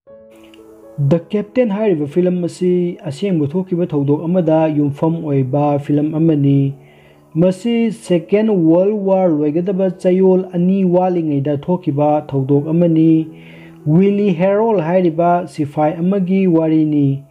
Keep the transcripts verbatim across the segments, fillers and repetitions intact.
The Captain hairiba film asi asengbu thokiba thodok amada yumfam oiba film amani. Masi Second World War loigadaba chayol ani walingaida thokiba thodok amani. Willie Harold hairiba sifai amagi warini.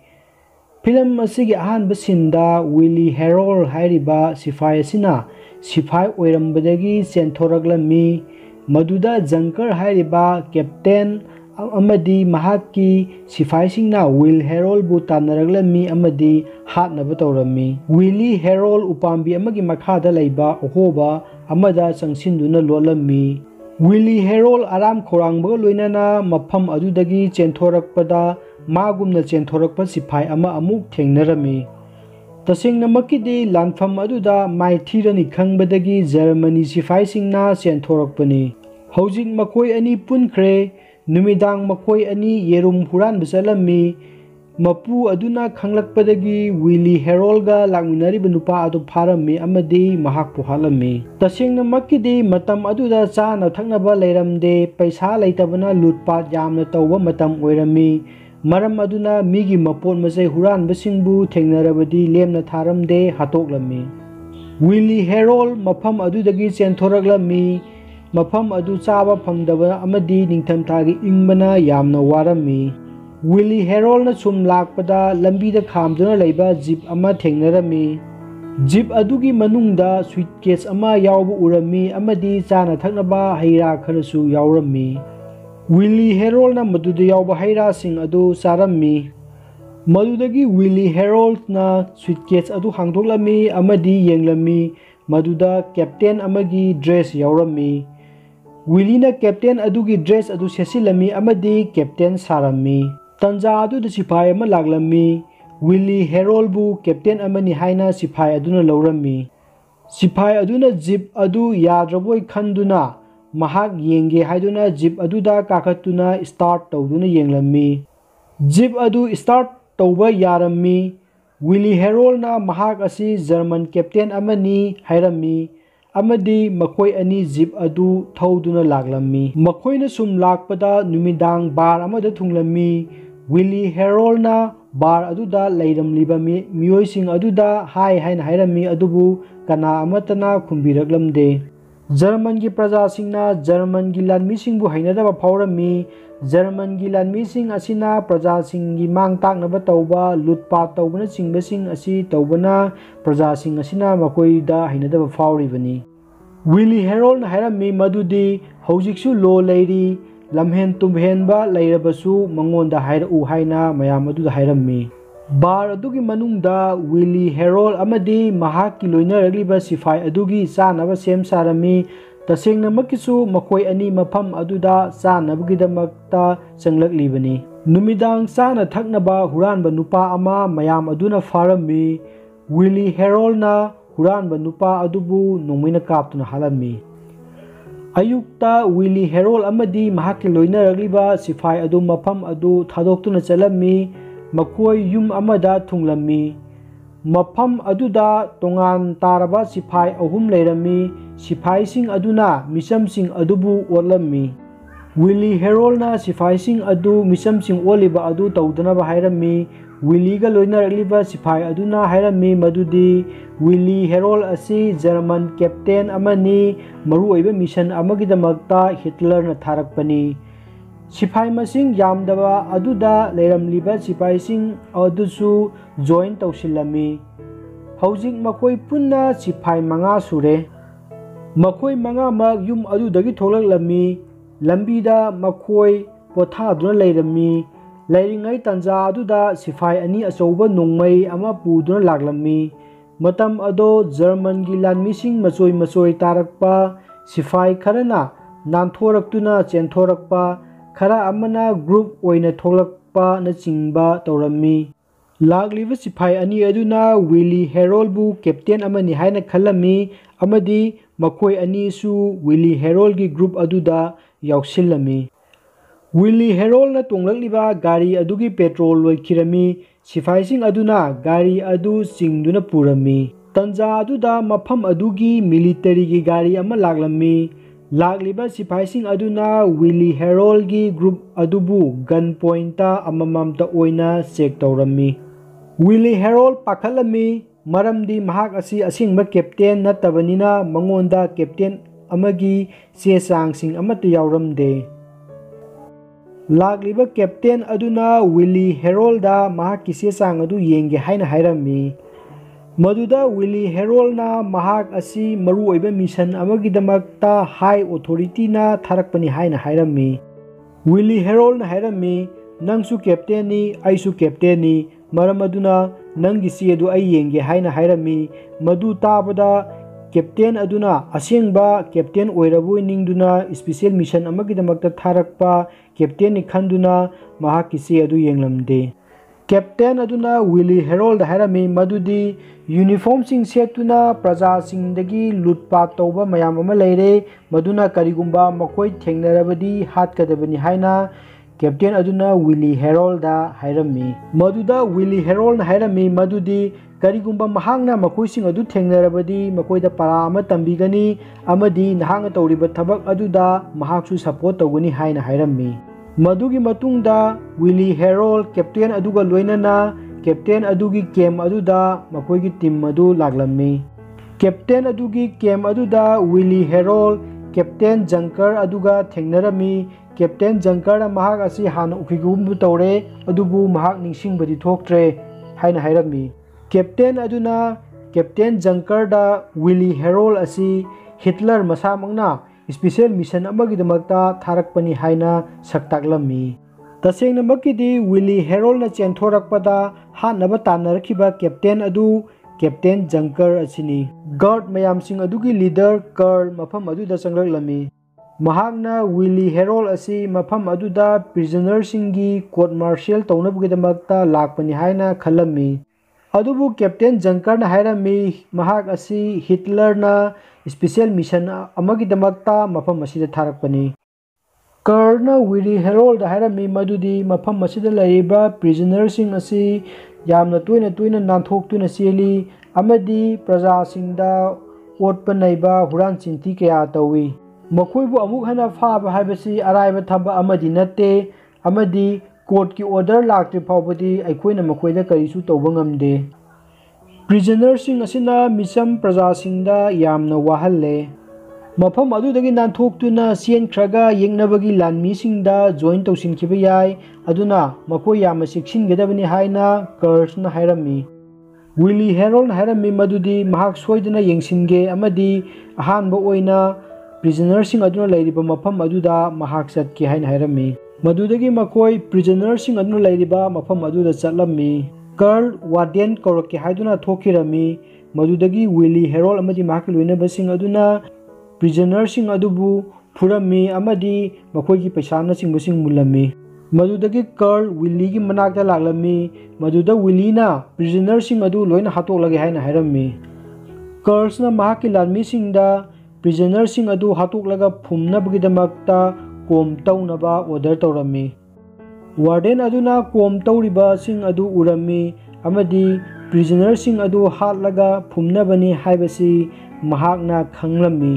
Film asigi ahanba sinda Willie Harold hairiba sifai asina sifai oirambadagi chenthoraglammi. Maduda Junker hairiba Captain amadi mahaki sifai singna Will Harold bu tanaraglammi amadi hatnaba tawrammi. Willie Harold upambi amagi makhada laiba ohoba amada changsinduna lolammi. Willie Harold aram khorangbaga loinana mafam adudagi chenthorakpada magumna chenthorakpa sifai ama amuk thengnarami. Tasengna makidi lanfam aduda mai thirani khangbadagi Germany sifai singna chenthorakpani. Hojik makoi ani punkhre numidang makoi ani yerum huran bisalammi. Mapu aduna khanglakpadagi Willie Harold ga langminariba nupa adu pharammi amadi mahak puhalammi. Tasengna makidi matam aduda chana thaknaba leiramde paisa leitabana lutpat yamna tawba matam oirammi. Maram aduna migi mapot masai huran basingbu thengnarabadi lemna tharamde hatoklammi. Willie Harold mafam adudagi chenthoraglammi. Mafam adu chaba phangdaba amadi ningthamthagi ingbana yamna warammi. Willie Harold na sum lakpada lambida khamduna leiba jeep ama thengnarammi. Jeep adugi manungda suitcase ama yawbu urammi amadi chana thaknaba haira kharasu yawrammi. Willie Harold na maduda yawba haira sing adu charammi. Madudagi Willie Harold na suitcase adu hangdoklammi amadi yenglammi. Maduda captain amagi dress yawrammi. Willie na captain adugi dress adu sesilami amadi captain sarammi. Tanja aduda sipai ama laglammi. Willie Harold bu captain amani haina sipai aduna laurammi. Sipai aduna jeep adu yadraboi khanduna mahak yenge haiduna jeep aduda kakatuna start tawduna yenglammi. Jeep adu start tawba yarammi. Willie Harold na mahak asi German captain amani hairammi. Amadi makoi ani jeep adu thauduna laglammi. Makoina sum lakpada numidang bar amada thunglammi. Willie Harold na bar aduda leiramliba miyoising aduda hai haina hairammi adubu kana amatana khumbiraglamde. German gi praja singna German gi lanmi singbu hainadaba phaurammi. German gi lanmi sing asina praja singi mang taknaba tawba lutpat tawbana singba sing asi tawbana praja sing asina makoida hainadaba phauribani. Willie Harold na hairammi madudi hojiksu lo leiri lamhen tumhenba leirabasu mangonda hairau haina mayam aduda hairammi. Bar adugi manungda Willie Harold amadi mahaki loinaragliba sifai adugi chanaba sem sarami. Tasengna makisu makoi ani mafam aduda chanabagidamakta changlaklibani. Numidang chana thaknaba huranba nupa ama mayam aduna farammi. Willie Harold na huranba nupa adubu nongmaina kaptuna halammi. Ayukta Willie Harold amadi mahaki loinaragliba sifai adu mafam adu thadoktuna chalammi. Makoi yum amada thunglammi. Mafam aduda tongan taraba sifai ahum leirammi. Sifai sing aduna misam sing adubu otlammi. Willie Harold na sifai sing adu misam sing oliba adu tawdanaba hairammi. Willie ga loinaragliba sifai aduna hairammi madudi Willie Harold asi German captain amani maruoiba mission amagidamakta Hitler na tharakpani. Sipai masing yamdaba aduda leiramliba sipai sing adusu join tawsilami. Hojik makoi punna sipai manga sure. Makoi manga mag yum adudagi tholaklammi. Lambida makoi pothaduna leirammi. Leiringai tanja aduda sipai ani achouba nongmai ama puduna laglammi. Matam ado German gi lanmi sing machoi machoi tarakpa. Sipai kharana nanthoraktuna chenthorakpa. Khara amana group oina tholakpa na chingba tawrammi. Lagliba sipai ani aduna Willie Harold bu captain amani haina khalami amadi makoi ani su Willie Harold gi group aduda yausilami. Willie Harold na tonglakliba gari adugi petrol loikhirami. Sipai sing aduna gari adu chingduna purami. Tanja aduda mafam adugi military gi gari ama laglammi. ꯂꯥꯛꯂꯤꯕ ꯁꯤꯐꯥꯏꯁꯤꯡ ꯑꯗꯨꯅ Willi ꯍꯦꯔꯣꯜꯒꯤ group ꯑꯗꯨꯕꯨ gun point ꯑꯃꯃꯝꯇ ꯑꯣꯏꯅ check ꯇꯧꯔꯝꯃꯤ꯫ ꯋꯤꯂꯤ ꯍꯦꯔꯣꯜ ꯄꯥꯈꯠꯂꯝꯃꯤ ꯃꯔꯝꯗꯤ ꯃꯍꯥꯛ ꯑꯁꯤ ꯑꯁꯦꯡꯕ ꯀꯦꯞꯇꯦꯟ ꯅꯠꯇꯕꯅꯤꯅ ꯃꯉꯣꯟꯗ ꯀꯦꯞꯇꯦꯟ ꯑꯃꯒꯤ ꯆꯦ ꯆꯥꯡꯁꯤꯡ ꯑꯃꯠꯇ ꯌꯥꯎꯔꯝꯗꯦ꯫ ꯂꯥꯛꯂꯤꯕ ꯀꯦꯞꯇꯦꯟ ꯑꯗꯨꯅ ꯋꯤꯂꯤ ꯍꯦꯔꯣꯜꯗ ꯃꯍꯥꯛꯀꯤ ꯆꯦ ꯆꯥꯡ ꯑꯗꯨ ꯌꯦꯡꯒꯦ ꯍꯥꯏꯅ ꯍꯥꯏꯔꯝꯃꯤ꯫ ꯃꯗꯨꯗ ꯋꯤꯂꯤ ꯍꯦꯔꯣꯜꯅ ꯃꯍꯥꯛ ꯑꯁꯤ ꯃꯔꯨꯑꯣꯏꯕ ꯃꯤꯁꯟ ꯑꯃꯒꯤꯗꯃꯛꯇ ꯍꯥꯏ ꯑꯣꯊꯣꯔꯤꯇꯤꯅ ꯊꯥꯔꯛꯄꯅꯤ ꯍꯥꯏꯅ ꯍꯥꯏꯔꯝꯃꯤ꯫ ꯋꯤꯂꯤ ꯍꯦꯔꯣꯜꯅ ꯍꯥꯏꯔꯝꯃꯤ, "ꯅꯪꯁꯨ ꯀꯦꯞꯇꯦꯟꯅꯤ, ꯑꯩꯁꯨ ꯀꯦꯞꯇꯦꯟꯅꯤ, ꯃꯔꯝ ꯑꯗꯨꯅ ꯅꯪꯒꯤ ꯆꯦꯗꯨ ꯑꯩ ꯌꯦꯡꯒꯦ" ꯍꯥꯏꯅ ꯍꯥꯏꯔꯝꯃꯤ꯫ ꯃꯗꯨ ꯇꯥꯕꯗ ꯀꯦꯞꯇꯦꯟ ꯑꯗꯨꯅ ꯑꯁꯦꯡꯕ ꯀꯦꯞꯇꯦꯟ ꯑꯣꯏꯔꯕꯣꯏ ꯅꯤꯡꯗꯨꯅ ꯁ꯭ꯄꯦꯁꯤꯑꯦꯜ ꯃꯤꯁꯟ ꯑꯃꯒꯤꯗꯃꯛꯇ ꯊꯥꯔꯛꯄ ꯀꯦꯞꯇꯦꯟꯅꯤ ꯈꯟꯗꯨꯅ ꯃꯍꯥꯛꯀꯤ ꯆꯦ ꯑꯗꯨ ꯌꯦꯡꯂꯝꯗꯦ꯫ ꯀꯦꯞꯇꯦꯟ ꯑꯗꯨꯅ ꯋꯤꯂꯤ ꯍꯦꯔꯣꯜꯗ ꯍꯥꯏꯔꯝꯃꯤ ꯃꯗꯨꯗꯤ ꯌꯨꯅꯤꯐꯣꯔꯝꯁꯤꯡ ꯁꯦꯠꯇꯨꯅ ꯄ꯭ꯔꯖꯥꯁꯤꯡꯗꯒꯤ ꯂꯨꯠꯄꯥꯠ ꯇꯧꯕ ꯃꯌꯥꯝ ꯑꯃ ꯂꯩꯔꯦ, ꯃꯗꯨꯅ ꯀꯔꯤꯒꯨꯝꯕ ꯃꯈꯣꯏ ꯊꯦꯡꯅꯔꯕꯗꯤ ꯍꯥꯠꯀꯗꯕꯅꯤ ꯍꯥꯏꯅ ꯀꯦꯞꯇꯦꯟ ꯑꯗꯨꯅ ꯋꯤꯂꯤ ꯍꯦꯔꯣꯜꯗ ꯍꯥꯏꯔꯝꯃꯤ꯫ ꯃꯗꯨꯗ ꯋꯤꯂꯤ ꯍꯦꯔꯣꯜꯅ ꯍꯥꯏꯔꯝꯃꯤ ꯃꯗꯨꯗꯤ ꯀꯔꯤꯒꯨꯝꯕ ꯃꯍꯥꯛꯅ ꯃꯈꯣꯏꯁꯤꯡ ꯑꯗꯨ ꯊꯦꯡꯅꯔꯕꯗꯤ ꯃꯈꯣꯏꯗ ꯄꯔꯥ ꯑꯃ ꯇꯝꯕꯤꯒꯅꯤ ꯑꯃꯗꯤ ꯅꯍꯥꯛꯅ ꯇꯧꯔꯤꯕ ꯊꯕꯛ ꯑꯗꯨꯗ ꯃꯍꯥꯛꯁꯨ ꯁꯄꯣꯔꯠ ꯇꯧꯒꯅꯤ ꯍꯥꯏꯅ ꯍꯥꯏꯔꯝꯃꯤ꯫ ꯃꯗꯨꯒꯤ ꯃꯇꯨꯡꯗ ꯋꯤꯂꯤ ꯍꯦꯔꯣꯜ ꯀꯦꯞꯇꯦꯟ ꯑꯗꯨꯒ ꯂꯣꯏꯅꯅ ꯀꯦꯞꯇꯦꯟ ꯑꯗꯨꯒꯤ ꯀꯦꯝꯞ ꯑꯗꯨꯗ ꯃꯈꯣꯏꯒꯤ ꯇꯤꯝ ꯑꯗꯨ ꯂꯥꯛꯂꯝꯃꯤ꯫ ꯀꯦꯞꯇꯦꯟ ꯑꯗꯨꯒꯤ ꯀꯦꯝꯞ ꯑꯗꯨꯗ ꯋꯤꯂꯤ ꯍꯦꯔꯣꯜ ꯀꯦꯞꯇꯦꯟ ꯖꯪꯀꯔ ꯑꯗꯨꯒ ꯊꯦꯡꯅꯔꯝꯃꯤ꯫ ꯀꯦꯞꯇꯦꯟ ꯖꯪꯀꯔꯅ ꯃꯍꯥꯛ ꯑꯁꯤ ꯍꯥꯟꯅ ꯎꯈꯤꯒꯨꯝ ꯇꯧꯔꯦ ꯑꯗꯨꯕꯨ ꯃꯍꯥꯛ ꯅꯤꯡꯁꯤꯡꯕꯗꯤ ꯊꯣꯛꯇ꯭ꯔꯦ ꯍꯥꯏꯅ ꯍꯥꯏꯔꯝꯃꯤ꯫ ꯀꯦꯞꯇꯦꯟ ꯑꯗꯨꯅ ꯀꯦꯞꯇꯦꯟ ꯖꯪꯀꯔꯗ ꯋꯤꯂꯤ ꯍꯦꯔꯣꯜ ꯑꯁꯤ ꯍꯤꯠꯂꯔ ꯃꯁꯥꯃꯛꯅ ꯁ꯭ꯄꯦꯁꯤꯑꯦꯜ ꯃꯤꯁꯟ ꯑꯃꯒꯤꯗꯃꯛꯇ ꯊꯥꯔꯛꯄꯅꯤ ꯍꯥꯏꯅ ꯁꯛꯇꯥꯛꯂꯝꯃꯤ꯫ ꯇꯁꯦꯡꯅꯃꯛꯀꯤꯗꯤ ꯋꯤꯂꯤ ꯍꯦꯔꯣꯜꯅ ꯆꯦꯟꯊꯣꯔꯛꯄꯗ ꯍꯥꯠꯅꯕ ꯇꯥꯟꯅꯔꯛꯈꯤꯕ ꯀꯦꯞꯇꯦꯟ ꯑꯗꯨ ꯀꯦꯞꯇꯦꯟ ꯖꯪꯀꯔ ꯑꯁꯤꯅꯤ꯫ ꯒꯥꯔꯗ ꯃꯌꯥꯝꯁꯤꯡ ꯑꯗꯨꯒꯤ ꯂꯤꯗꯔ ꯀꯔꯜ ꯃꯐꯝ ꯑꯗꯨꯗ ꯆꯪꯂꯛꯂꯝꯃꯤ꯫ ꯃꯍꯥꯛꯅ ꯋꯤꯂꯤ ꯍꯦꯔꯣꯜ ꯑꯁꯤ ꯃꯐꯝ ꯑꯗꯨꯗ ꯄ꯭ꯔꯤꯖꯅꯔꯁꯤꯡꯒꯤ ꯀꯣꯔꯠ ꯃꯥꯔꯁꯤꯌꯦꯜ ꯇꯧꯅꯕꯒꯤꯗꯃꯛꯇ ꯂꯥꯛꯄꯅꯤ ꯍꯥꯏꯅ ꯈꯜꯂꯝꯃꯤ꯫ ꯑꯗꯨꯕꯨ ꯀꯦꯞꯇꯦꯟ ꯖꯪꯀꯔꯅ ꯍꯥꯏꯔꯝꯃꯤ ꯃꯍꯥꯛ ꯑꯁꯤ ꯍꯤꯠꯂꯔꯅ ꯁ꯭ꯄꯦꯁꯤꯑꯦꯜ ꯃꯤꯁꯟ ꯑꯃꯒꯤꯗꯃꯛꯇ ꯃꯐꯝ ꯑꯁꯤꯗ ꯊꯥꯔꯛꯄꯅꯤ꯫ ꯀꯔꯜꯅ ꯋꯤꯂꯤ ꯍꯦꯔꯣꯜꯗ ꯍꯥꯏꯔꯝꯃꯤ ꯃꯗꯨꯗꯤ ꯃꯐꯝ ꯑꯁꯤꯗ ꯂꯩꯔꯤꯕ ꯄ꯭ꯔꯤꯖꯅꯔꯁꯤꯡ ꯑꯁꯤ ꯌꯥꯝꯅ ꯇꯣꯏꯅ ꯇꯣꯏꯅ ꯅꯥꯟꯊꯣꯛꯇꯨꯅ ꯆꯦꯜꯂꯤ ꯑꯃꯗꯤ ꯄ꯭ꯔꯖꯥꯁꯤꯡꯗ ꯑꯣꯠꯄ ꯅꯩꯕ ꯍꯨꯔꯥꯟ ꯆꯤꯟꯊꯤ ꯀꯌꯥ ꯇꯧꯏ꯫ ꯃꯈꯣꯏꯕꯨ ꯑꯃꯨꯛ ꯍꯟꯅ ꯐꯥꯕ ꯍꯥꯏꯕꯁꯤ ꯑꯔꯥꯏꯕ ꯊꯕꯛ ꯑꯃꯗꯤ ꯅꯠꯇꯦ ꯑꯃꯗꯤ ꯀꯣꯔꯠꯀꯤ ꯑꯣꯔꯗꯔ ꯂꯥꯛꯇ꯭ꯔꯤ ꯐꯥꯎꯕꯗꯤ ꯑꯩꯈꯣꯏꯅ ꯃꯈꯣꯏꯗ ꯀꯔꯤꯁꯨ ꯇꯧꯕ ꯉꯝꯗꯦ꯫ ꯄ꯭ꯔꯤꯖꯅꯔꯁꯤꯡ ꯑꯁꯤꯅ ꯃꯤꯆꯝ ꯄ꯭ꯔꯖꯥꯁꯤꯡꯗ ꯌꯥꯝꯅ ꯋꯥꯍꯜꯂꯦ꯫ ꯃꯐꯝ ꯑꯗꯨꯗꯒꯤ ꯅꯥꯟꯊꯣꯛꯇꯨꯅ ꯆꯦꯟꯈ꯭ꯔꯒ ꯌꯦꯛꯅꯕꯒꯤ ꯂꯥꯟꯃꯤꯁꯤꯡꯗ ꯖꯣꯏꯟ ꯇꯧꯁꯤꯟꯈꯤꯕ ꯌꯥꯏ, ꯑꯗꯨꯅ ꯃꯈꯣꯏ ꯌꯥꯝꯅ ꯆꯦꯛꯁꯤꯟꯒꯗꯕꯅꯤ ꯍꯥꯏꯅ ꯀꯔꯜꯅ ꯍꯥꯏꯔꯝꯃꯤ꯫ ꯋꯤꯂꯤ ꯍꯦꯔꯣꯜꯅ ꯍꯥꯏꯔꯝꯃꯤ ꯃꯗꯨꯗꯤ ꯃꯍꯥꯛ ꯁꯣꯏꯗꯅ ꯌꯦꯡꯁꯤꯟꯒꯦ ꯑꯃꯗꯤ ꯑꯍꯥꯟꯕ ꯑꯣꯏꯅ ꯄ꯭ꯔꯤꯖꯅꯔꯁꯤꯡ ꯑꯗꯨꯅ ꯂꯩꯔꯤꯕ ꯃꯐꯝ ꯑꯗꯨꯗ ꯃꯍꯥꯛ ꯆꯠꯀꯦ ꯍꯥꯏꯅ ꯍꯥꯏꯔꯝꯃꯤ꯫ ꯃꯗꯨꯗꯒꯤ ꯃꯈꯣꯏ ꯄ꯭ꯔꯤꯖꯅꯔꯁꯤꯡ ꯑꯗꯨꯅ ꯂꯩꯔꯤꯕ ꯃꯐꯝ ꯑꯗꯨꯗ ꯆꯠꯂꯝꯃꯤ꯫ ꯀꯔꯜ ꯋꯥꯔꯗꯦꯟ ꯀꯧꯔꯛꯀꯦ ꯍꯥꯏꯗꯨꯅ ꯊꯣꯛꯈꯤꯔꯝꯃꯤ꯫ ꯃꯗꯨꯗꯒꯤ ꯋꯤꯂꯤ ꯍꯦꯔꯣꯜ ꯑꯃꯗꯤ ꯃꯍꯥꯛꯀꯤ ꯂꯣꯏꯅꯕꯁꯤꯡ ꯑꯗꯨꯅ ꯄ꯭ꯔꯤꯖꯅꯔꯁꯤꯡ ꯑꯗꯨꯕꯨ ꯐꯨꯔꯝꯃꯤ ꯑꯃꯗꯤ ꯃꯈꯣꯏꯒꯤ ꯄꯩꯁꯥꯅꯆꯤꯡꯕꯁꯤꯡ ꯃꯨꯜꯂꯝꯃꯤ꯫ ꯃꯗꯨꯗꯒꯤ ꯀꯔꯜ ꯋꯤꯂꯤꯒꯤ ꯃꯅꯥꯛꯇ ꯂꯥꯛꯂꯝꯃꯤ꯫ ꯃꯗꯨꯗ ꯋꯤꯂꯤꯅ ꯄ꯭ꯔꯤꯖꯅꯔꯁꯤꯡ ꯑꯗꯨ ꯂꯣꯏꯅ ꯍꯥꯠꯇꯣꯛꯂꯒꯦ ꯍꯥꯏꯅ ꯍꯥꯏꯔꯝꯃꯤ꯫ ꯀꯔꯜꯅ ꯃꯍꯥꯛꯀꯤ ꯂꯥꯟꯃꯤꯁꯤꯡꯗ ꯄ꯭ꯔꯤꯖꯅꯔꯁꯤꯡ ꯑꯗꯨ ꯍꯥꯠꯇꯣꯛꯂꯒ ꯐꯨꯝꯅꯕꯒꯤꯗꯃꯛꯇ ꯀꯣꯝ ꯇꯧꯅꯕ ꯑꯣꯔꯗꯔ ꯇꯧꯔꯝꯃꯤ꯫ ꯋꯥꯔꯗꯦꯟ ꯑꯗꯨꯅ ꯀꯣꯝ ꯇꯧꯔꯤꯕꯁꯤꯡ ꯑꯗꯨ ꯎꯔꯝꯃꯤ ꯑꯃꯗꯤ ꯄ꯭ꯔꯤꯖꯅꯔꯁꯤꯡ ꯑꯗꯨ ꯍꯥꯠꯂꯒ ꯐꯨꯝꯅꯕꯅꯤ ꯍꯥꯏꯕꯁꯤ ꯃꯍꯥꯛꯅ ꯈꯪꯂꯝꯃꯤ꯫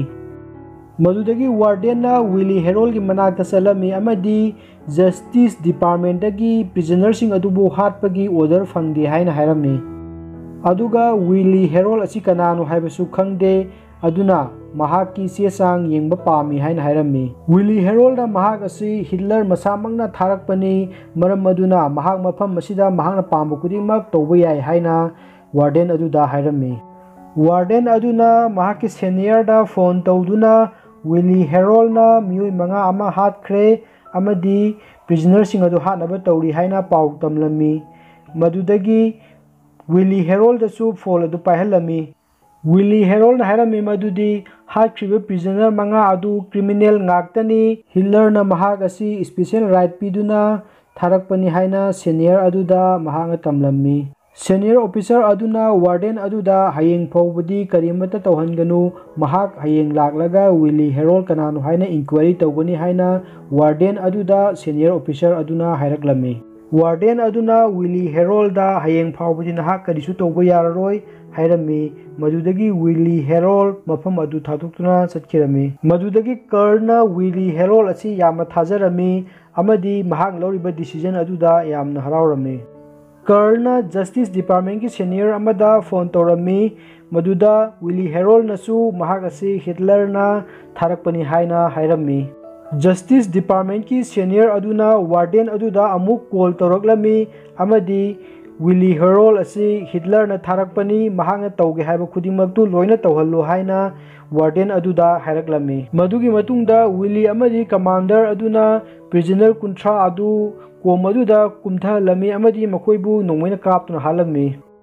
ꯃꯗꯨꯗꯒꯤ ꯋꯥꯔꯗꯦꯟꯅ ꯋꯤꯂꯤ ꯍꯦꯔꯣꯜꯒꯤ ꯃꯅꯥꯛꯇ ꯆꯠꯂꯝꯃꯤ ꯑꯃꯗꯤ ꯖꯁꯇꯤꯁ ꯗꯤꯄꯥꯔꯠꯃꯦꯟꯇꯒꯤ ꯄ꯭ꯔꯤꯖꯅꯔꯁꯤꯡ ꯑꯗꯨꯕꯨ ꯍꯥꯠꯄꯒꯤ ꯑꯣꯔꯗꯔ ꯐꯪꯗꯦ ꯍꯥꯏꯅ ꯍꯥꯏꯔꯝꯃꯤ꯫ ꯑꯗꯨꯒ ꯋꯤꯂꯤ ꯍꯦꯔꯣꯜ ꯑꯁꯤ ꯀꯅꯥꯅꯣ ꯍꯥꯏꯕꯁꯨ ꯈꯪꯗꯦ ꯑꯗꯨꯅ ꯃꯍꯥꯛꯀꯤ ꯆꯦ ꯆꯥꯡ ꯌꯦꯡꯕ ꯄꯥꯝꯃꯤ ꯍꯥꯏꯅ ꯍꯥꯏꯔꯝꯃꯤ꯫ ꯋꯤꯂꯤ ꯍꯦꯔꯣꯜꯅ ꯃꯍꯥꯛ ꯑꯁꯤ ꯍꯤꯠꯂꯔ ꯃꯁꯥꯃꯛꯅ ꯊꯥꯔꯛꯄꯅꯤ ꯃꯔꯝ ꯑꯗꯨꯅ ꯃꯍꯥꯛ ꯃꯐꯝ ꯑꯁꯤꯗ ꯃꯍꯥꯛꯅ ꯄꯥꯝꯕ ꯈꯨꯗꯤꯡꯃꯛ ꯇꯧꯕ ꯌꯥꯏ ꯍꯥꯏꯅ ꯋꯥꯔꯗꯦꯟ ꯑꯗꯨꯗ ꯍꯥꯏꯔꯝꯃꯤ꯫ ꯋꯥꯔꯗꯦꯟ ꯑꯗꯨꯅ ꯃꯍꯥꯛꯀꯤ ꯁꯦꯅꯤꯌꯔꯗ ꯐꯣꯟ ꯇꯧꯗꯨꯅ ꯋꯤꯂꯤ ꯍꯦꯔꯣꯜꯅ ꯃꯤꯑꯣꯏ ꯃꯉꯥ ꯑꯃ ꯍꯥꯠꯈ꯭ꯔꯦ ꯑꯃꯗꯤ ꯄ꯭ꯔꯤꯖꯅꯔꯁꯤꯡ ꯑꯗꯨ ꯍꯥꯠꯅꯕ ꯇꯧꯔꯤ ꯍꯥꯏꯅ ꯄꯥꯎ ꯇꯝꯂꯝꯃꯤ꯫ ꯃꯗꯨꯗꯒꯤ ꯋꯤꯂꯤ ꯍꯦꯔꯣꯜꯗꯁꯨ ꯐꯣꯟ ꯑꯗꯨ ꯄꯥꯏꯍꯜꯂꯝꯃꯤ꯫ ꯋꯤꯂꯤ ꯍꯦꯔꯣꯜꯅ ꯍꯥꯏꯔꯝꯃꯤ ꯃꯗꯨꯗꯤ ꯍꯥꯠꯈ꯭ꯔꯤꯕ ꯄ꯭ꯔꯤꯖꯅꯔ ꯃꯉꯥ ꯑꯗꯨ ꯀ꯭ꯔꯤꯃꯤꯅꯦꯜ ꯉꯥꯛꯇꯅꯤ, ꯍꯤꯠꯂꯔꯅ ꯃꯍꯥꯛ ꯑꯁꯤ ꯁ꯭ꯄꯦꯁꯤꯑꯦꯜ ꯔꯥꯏꯠ ꯄꯤꯗꯨꯅ ꯊꯥꯔꯛꯄꯅꯤ ꯍꯥꯏꯅ ꯁꯦꯅꯤꯌꯔ ꯑꯗꯨꯗ ꯃꯍꯥꯛꯅ ꯇꯝꯂꯝꯃꯤ꯫ ꯁꯦꯅꯤꯌꯔ ꯑꯣꯐꯤꯁꯥꯔ ꯑꯗꯨꯅ ꯋꯥꯔꯗꯦꯟ ꯑꯗꯨꯗ ꯍꯌꯦꯡ ꯐꯥꯎꯕꯗꯤ ꯀꯔꯤꯃꯠꯇ ꯇꯧꯍꯟꯒꯅꯨ, ꯃꯍꯥꯛ hayeng ꯂꯥꯛꯂꯒ ꯋꯤꯂꯤ ꯍꯦꯔꯣꯜ ꯀꯅꯥꯅꯣ ꯍꯥꯏꯅ ꯏꯟꯀ꯭ꯋꯥꯏꯔꯤ ꯇꯧꯒꯅꯤ ꯍꯥꯏꯅ ꯋꯥꯔꯗꯦꯟ ꯑꯗꯨꯗ ꯁꯦꯅꯤꯌꯔ ꯑꯣꯐꯤꯁꯥꯔ ꯑꯗꯨꯅ ꯍꯥꯏꯔꯛꯂꯝꯃꯤ꯫ ꯋꯥꯔꯗꯦꯟ ꯑꯗꯨꯅ ꯋꯤꯂꯤ ꯍꯦꯔꯣꯜꯗ ꯍꯌꯦꯡ ꯐꯥꯎꯕꯗꯤ ꯅꯍꯥꯛ ꯀꯔꯤꯁꯨ ꯇꯧꯕ ꯌꯥꯔꯔꯣꯏ ꯍꯥꯏꯔꯝꯃꯤ ꯃꯗꯨꯗꯒꯤ ꯋꯤꯂꯤ ꯍꯦꯔꯣꯜ ꯃꯐꯝ ꯑꯗꯨ ꯊꯥꯗꯣꯛꯇꯨꯅ ꯆꯠꯈꯤꯔꯝꯃꯤ ꯃꯗꯨꯗꯒꯤ ꯀꯔꯅ ꯋꯤꯂꯤ ꯍꯦꯔꯣꯜ ꯑꯁꯤ ꯌꯥꯝꯅ ꯊꯥꯖꯔꯝꯃꯤ ꯑꯃꯗꯤ ꯃꯍꯥꯛ ꯂꯧꯔꯤꯕ ꯗꯤꯁꯤꯖꯟ ꯑꯗꯨꯗ ꯌꯥꯝꯅ ꯍꯔꯥꯎꯔꯝꯃꯤ ꯀꯔꯅ ꯖꯁꯇꯤꯁ ꯗꯤꯄꯥꯔꯠꯃꯦꯟꯠꯀꯤ ꯁꯦꯅꯤꯌꯔ ꯑꯃꯗ ꯐꯣꯟ ꯇꯧꯔꯝꯃꯤ ꯃꯗꯨꯗ ꯋꯤꯂꯤ ꯍꯦꯔꯣꯜꯅꯁꯨ ꯃꯍꯥꯛ ꯑꯁꯤ ꯍꯤꯠꯂꯔꯅ ꯊꯥꯔꯛꯄꯅꯤ ꯍꯥꯏꯅ ꯍꯥꯏꯔꯝꯃꯤ ꯖꯁꯇꯤꯁ ꯗꯤꯄꯥꯔꯠꯃꯦꯟꯠꯀꯤ ꯁꯦꯅꯤꯌꯔ ꯑꯗꯨꯅ ꯋꯥꯔꯗꯦꯟ ꯑꯗꯨꯗ ꯑꯃꯨꯛ ꯀꯣꯜ ꯇꯧꯔꯛꯂꯝꯃꯤ ꯑꯃꯗꯤ ꯋꯤꯂꯤ ꯍꯦꯔꯣꯜ ꯑꯁꯤ ꯍꯤꯠꯂꯔꯅ ꯊꯥꯔꯛꯄꯅꯤ ꯃꯍꯥꯛꯅ ꯇꯧꯒꯦ ꯍꯥꯏꯕ ꯈꯨꯗꯤꯡꯃꯛꯇꯨ ꯂꯣꯏꯅ ꯇꯧꯍꯜꯂꯨ ꯍꯥꯏꯅ ꯋꯥꯔꯗꯦꯟ ꯑꯗꯨꯗ ꯍꯥꯏꯔꯛꯂꯝꯃꯤ ꯃꯗꯨꯒꯤ ꯃꯇꯨꯡꯗ ꯋꯤꯂꯤ ꯑꯃꯗꯤ ꯀꯃꯥꯟꯗꯔ ꯑꯗꯨꯅ ꯄ꯭ꯔꯤꯖꯅꯔ ꯀꯨꯟꯊ꯭ꯔꯥ ꯑꯗꯨ ꯀꯣꯝ ꯑꯗꯨꯗ ꯀꯨꯝꯊꯍꯜꯂꯝꯃꯤ ꯑꯃꯗꯤ ꯃꯈꯣꯏꯕꯨ ꯅꯣꯡꯃꯩꯅ ꯀꯥꯞꯇꯨꯅ ꯍꯥꯠꯂꯝꯃꯤ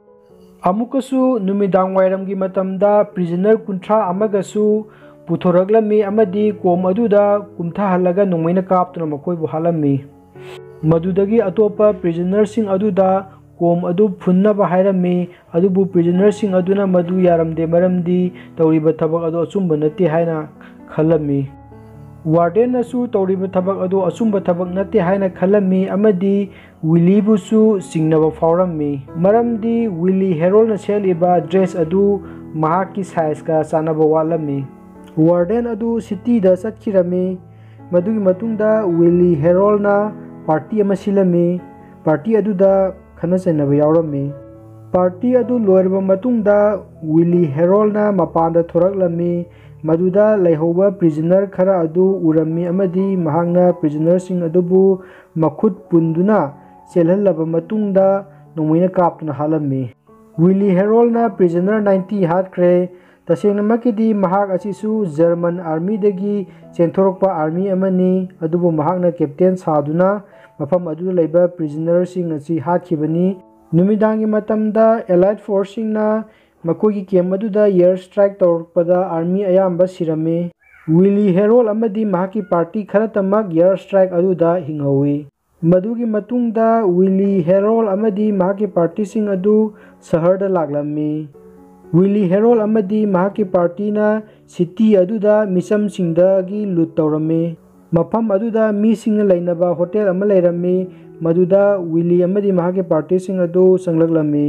ꯑꯃꯨꯛꯀꯁꯨ ꯅꯨꯃꯤꯗꯥꯡꯋꯥꯏꯔꯝꯒꯤ ꯃꯇꯝꯗ ꯄ꯭ꯔꯤꯖꯅꯔ ꯀꯨꯟꯊ꯭ꯔꯥ ꯑꯃꯒꯁꯨ ꯄꯨꯊꯣꯔꯛꯂꯝꯃꯤ ꯑꯃꯗꯤ ꯀꯣꯝ ꯑꯗꯨꯗ ꯀꯨꯝꯊꯍꯜꯂꯒ ꯅꯣꯡꯃꯩꯅ ꯀꯥꯞꯇꯨꯅ ꯃꯈꯣꯏꯕꯨ ꯍꯥꯠꯂꯝꯃꯤ ꯃꯗꯨꯗꯒꯤ ꯑꯇꯣꯞꯄ ꯄ꯭ꯔꯤꯖꯅꯔꯁꯤꯡ ꯑꯗꯨꯗ ꯀꯣꯝ ꯑꯗꯨ ꯐꯨꯟꯅꯕ ꯍꯥꯏꯔꯝꯃꯤ ꯑꯗꯨꯕꯨ ꯄ꯭ꯔꯤꯖꯅꯔꯁꯤꯡ ꯑꯗꯨꯅ ꯃꯗꯨ ꯌꯥꯔꯝꯗꯦ ꯃꯔꯝꯗꯤ ꯇꯧꯔꯤꯕ ꯊꯕꯛ ꯑꯗꯨ ꯑꯆꯨꯝꯕ ꯅꯠꯇꯦ ꯍꯥꯏꯅ ꯈꯜꯂꯝꯃꯤ ꯋꯥꯔꯗꯦꯟꯅꯁꯨ ꯇꯧꯔꯤꯕ ꯊꯕꯛ ꯑꯗꯨ ꯑꯆꯨꯝꯕ ꯊꯕꯛ ꯅꯠꯇꯦ ꯍꯥꯏꯅ ꯈꯜꯂꯝꯃꯤ ꯑꯃꯗꯤ ꯋꯤꯂꯤꯕꯨꯁꯨ ꯆꯤꯡꯅꯕ ꯐꯥꯎꯔꯝꯃꯤ ꯃꯔꯝꯗꯤ ꯋꯤꯂꯤ ꯍꯦꯔꯣꯜꯅ ꯁꯦꯠꯂꯤꯕ ꯗ꯭ꯔꯦꯁ ꯑꯗꯨ ꯃꯍꯥꯛꯀꯤ ꯁꯥꯏꯖꯀ ꯆꯥꯟꯅꯕ ꯋꯥꯠꯂꯝꯃꯤ ꯋꯥꯔꯗꯦꯟ ꯑꯗꯨ ꯁꯤꯇꯤꯗ ꯆꯠꯈꯤꯔꯝꯃꯤ ꯃꯗꯨꯒꯤ ꯃꯇꯨꯡꯗ ꯋꯤꯂꯤ ꯍꯦꯔꯣꯜꯅ ꯄꯥꯔꯇꯤ ꯑꯃ ꯁꯤꯜꯂꯝꯃꯤ ꯄꯥꯔꯇꯤ ꯑꯗꯨꯗ ꯈꯠꯅ ꯆꯩꯅꯕ ꯌꯥꯎꯔꯝꯃꯤ ꯄꯥꯔꯇꯤ ꯑꯗꯨ ꯂꯣꯏꯔꯕ ꯃꯇꯨꯡꯗ ꯋꯤꯂꯤ ꯍꯦꯔꯣꯜꯅ ꯃꯄꯥꯟꯗ ꯊꯣꯔꯛꯂꯝꯃꯤ ꯃꯗꯨꯗ ꯂꯩꯍꯧꯕ ꯄ꯭ꯔꯤꯖꯅꯔ ꯈꯔ ꯑꯗꯨ ꯎꯔꯝꯃꯤ ꯑꯃꯗꯤ ꯃꯍꯥꯛꯅ ꯄ꯭ꯔꯤꯖꯅꯔꯁꯤꯡ ꯑꯗꯨꯕꯨ ꯃꯈꯨꯠ ꯄꯨꯟꯗꯨꯅ ꯆꯦꯜꯍꯜꯂꯕ ꯃꯇꯨꯡꯗ ꯅꯣꯡꯃꯩꯅ ꯀꯥꯞꯇꯨꯅ ꯍꯥꯠꯂꯝꯃꯤ ꯋꯤꯂꯤ ꯍꯦꯔꯣꯜꯅ ꯄ꯭ꯔꯤꯖꯅꯔ ꯅꯥꯏꯟꯇꯤ ꯍꯥꯠꯈ꯭ꯔꯦ ꯇꯁꯦꯡꯅꯃꯛꯀꯤꯗꯤ ꯃꯍꯥꯛ ꯑꯁꯤꯁꯨ ꯖꯔꯃꯟ ꯑꯥꯔꯃꯤꯗꯒꯤ ꯆꯦꯟꯊꯣꯔꯛꯄ ꯑꯥꯔꯃꯤ ꯑꯃꯅꯤ ꯑꯗꯨꯕꯨ ꯃꯍꯥꯛꯅ ꯀꯦꯞꯇꯦꯟ ꯁꯥꯗꯨꯅ ꯃꯐꯝ ꯑꯗꯨꯗ ꯂꯩꯕ ꯄ꯭ꯔꯤꯖꯅꯔꯁꯤꯡ ꯑꯁꯤ ꯍꯥꯠꯈꯤꯕꯅꯤ ꯅꯨꯃꯤꯗꯥꯡꯒꯤ ꯃꯇꯝꯗ ꯑꯦꯂꯥꯏꯠ ꯐꯣꯔꯁꯁꯤꯡꯅ ꯃꯈꯣꯏꯒꯤ ꯀꯦꯝꯞ ꯑꯗꯨꯗ ꯏꯌꯔ ꯁꯇ꯭ꯔꯥꯏꯛ ꯇꯧꯔꯛꯄꯗ ꯑꯥꯔꯃꯤ ꯑꯌꯥꯝꯕ ꯁꯤꯔꯝꯃꯤ ꯋꯤꯂꯤ ꯍꯦꯔꯣꯜ ꯑꯃꯗꯤ ꯃꯍꯥꯛꯀꯤ ꯄꯥꯔꯇꯤ ꯈꯔꯇꯃꯛ ꯏꯌꯔ ꯁꯇ꯭ꯔꯥꯏꯛ ꯑꯗꯨꯗ ꯍꯤꯡꯍꯧꯏ ꯃꯗꯨꯒꯤ ꯃꯇꯨꯡꯗ ꯋꯤꯂꯤ ꯍꯦꯔꯣꯜ ꯑꯃꯗꯤ ꯃꯍꯥꯛꯀꯤ ꯄꯥꯔꯇꯤꯁꯤꯡ ꯑꯗꯨ ꯁꯍꯔꯗ ꯂꯥꯛꯂꯝꯃꯤ ꯋꯤꯂꯤ ꯍꯦꯔꯣꯜ ꯑꯃꯗꯤ ꯃꯍꯥꯛꯀꯤ ꯄꯥꯔꯇꯤꯅ ꯁꯤꯇꯤ ꯑꯗꯨꯗ ꯃꯤꯆꯝꯁꯤꯡꯗꯒꯤ ꯂꯨꯠ ꯇꯧꯔꯝꯃꯤ ꯃꯐꯝ ꯑꯗꯨꯗ ꯃꯤꯁꯤꯡꯅ ꯂꯩꯅꯕ ꯍꯣꯇꯦꯜ ꯑꯃ ꯂꯩꯔꯝꯃꯤ ꯃꯗꯨꯗ ꯋꯤꯂꯤ ꯑꯃꯗꯤ ꯃꯍꯥꯛꯀꯤ ꯄꯥꯔꯇꯤꯁꯤꯡ ꯑꯗꯨ ꯆꯪꯂꯛꯂꯝꯃꯤ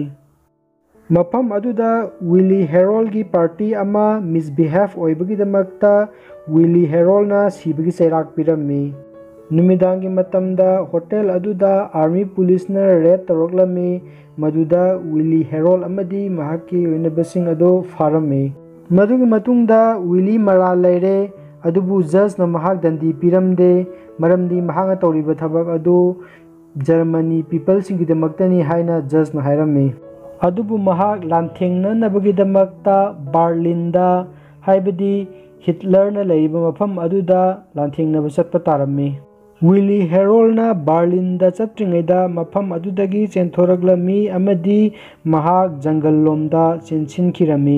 ꯃꯐꯝ ꯑꯗꯨꯗ ꯋꯤꯂꯤ ꯍꯦꯔꯣꯜꯒꯤ ꯄꯥꯔꯇꯤ ꯑꯃ ꯃꯤꯁꯕꯤꯍꯦꯚ ꯑꯣꯏꯕꯒꯤꯗꯃꯛꯇ ꯋꯤꯂꯤ ꯍꯦꯔꯣꯜꯅ ꯁꯤꯕꯒꯤ ꯆꯩꯔꯥꯛ ꯄꯤꯔꯝꯃꯤ ꯅꯨꯃꯤꯗꯥꯡꯒꯤ ꯃꯇꯝꯗ ꯍꯣꯇꯦꯜ ꯑꯗꯨꯗ ꯑꯥꯔꯃꯤ ꯄꯨꯂꯤꯁꯅ ꯔꯦꯗ ꯇꯧꯔꯛꯂꯝꯃꯤ ꯃꯗꯨꯗ ꯋꯤꯂꯤ ꯍꯦꯔꯣꯜ ꯑꯃꯗꯤ ꯃꯍꯥꯛꯀꯤ ꯂꯣꯏꯅꯕꯁꯤꯡ ꯑꯗꯨ ꯐꯥꯔꯝꯃꯤ ꯃꯗꯨꯒꯤ ꯃꯇꯨꯡꯗ ꯋꯤꯂꯤ ꯃꯔꯥꯜ ꯂꯩꯔꯦ ꯑꯗꯨꯕꯨ ꯖꯖꯅ ꯃꯍꯥꯛ ꯗꯟꯗꯤ ꯄꯤꯔꯝꯗꯦ ꯃꯔꯝꯗꯤ ꯃꯍꯥꯛꯅ ꯇꯧꯔꯤꯕ ꯊꯕꯛ ꯑꯗꯨ ꯖꯔꯃꯅꯤ ꯄꯤꯄꯜꯁꯤꯡꯒꯤꯗꯃꯛꯇꯅꯤ ꯍꯥꯏꯅ ꯖꯖꯅ ꯍꯥꯏꯔꯝꯃꯤ ꯑꯗꯨꯕꯨ ꯃꯍꯥꯛ ꯂꯥꯟꯊꯦꯡꯅꯅꯕꯒꯤꯗꯃꯛꯇ ꯕꯥꯔꯂꯤꯟꯗ ꯍꯥꯏꯕꯗꯤ ꯍꯤꯠꯂꯔꯅ ꯂꯩꯔꯤꯕ ꯃꯐꯝ ꯑꯗꯨꯗ ꯂꯥꯟꯊꯦꯡꯅꯕ ꯆꯠꯄ ꯇꯥꯔꯝꯃꯤ ꯋꯤꯂꯤ ꯍꯦꯔꯣꯜꯅ ꯕꯥꯔꯂꯤꯟꯗ ꯆꯠꯇ꯭ꯔꯤꯉꯩꯗ ꯃꯐꯝ ꯑꯗꯨꯗꯒꯤ ꯆꯦꯟꯊꯣꯔꯛꯂꯝꯃꯤ ꯑꯃꯗꯤ ꯃꯍꯥꯛ ꯖꯪꯒꯜꯂꯣꯝꯗ ꯆꯦꯟꯁꯤꯟꯈꯤꯔꯝꯃꯤ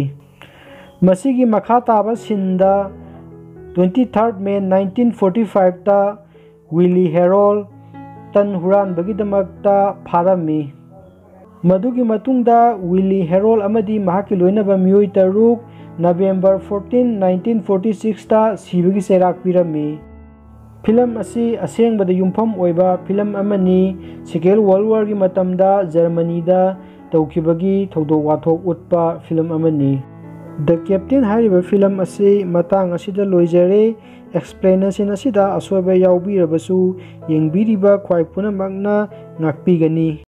ꯃꯁꯤꯒꯤ ꯃꯈꯥ ꯇꯥꯕ ꯁꯤꯟꯗ twenty third May nineteen forty ꯐꯥꯏꯚꯇ ꯋꯤꯂꯤ ꯍꯦꯔꯣꯜ ꯇꯟ ꯍꯨꯔꯥꯟꯕꯒꯤꯗꯃꯛꯇ ꯐꯥꯔꯝꯃꯤ ꯃꯗꯨꯒꯤ ꯃꯇꯨꯡꯗ ꯋꯤꯂꯤ ꯍꯦꯔꯣꯜ ꯑꯃꯗꯤ ꯃꯍꯥꯛꯀꯤ ꯂꯣꯏꯅꯕ ꯃꯤꯑꯣꯏ ꯇꯔꯨꯛ ꯅꯕꯦꯝꯕꯔ ꯐꯣꯔꯇꯤꯟ ꯅꯥꯏꯟꯇꯤꯟ ꯐꯣꯔꯇꯤ ꯁꯤꯛꯁꯇ ꯁꯤꯕꯒꯤ ꯆꯩꯔꯥꯛ ꯄꯤꯔꯝꯃꯤ ꯐꯤꯂꯝ ꯑꯁꯤ ꯑꯁꯦꯡꯕꯗ ꯌꯨꯝꯐꯝ ꯑꯣꯏꯕ ꯐꯤꯂꯝ ꯑꯃꯅꯤ ꯁꯦꯀꯦꯟ ꯋꯥꯔꯜ ꯋꯥꯔꯒꯤ ꯃꯇꯝꯗ ꯖꯔꯃꯅꯤꯗ ꯇꯧꯈꯤꯕꯒꯤ ꯊꯧꯗꯣꯛ ꯋꯥꯊꯣꯛ ꯎꯠꯄ ꯐꯤꯂꯝ ꯑꯃꯅꯤ ꯗ ꯀꯦꯞꯇꯦꯟ ꯍꯥꯏꯔꯤꯕ ꯐꯤꯂꯝ ꯑꯁꯤ ꯃꯇꯥꯡ ꯑꯁꯤꯗ ꯂꯣꯏꯖꯔꯦ ꯑꯦꯛꯁꯄ꯭ꯂꯦꯅꯦꯁꯟ ꯑꯁꯤꯗ ꯑꯁꯣꯏꯕ ꯌꯥꯎꯕꯤꯔꯕꯁꯨ ꯌꯦꯡꯕꯤꯔꯤꯕ ꯈ꯭ꯋꯥꯏ ꯄꯨꯝꯅꯃꯛꯅ ꯉꯥꯛꯄꯤꯒꯅꯤ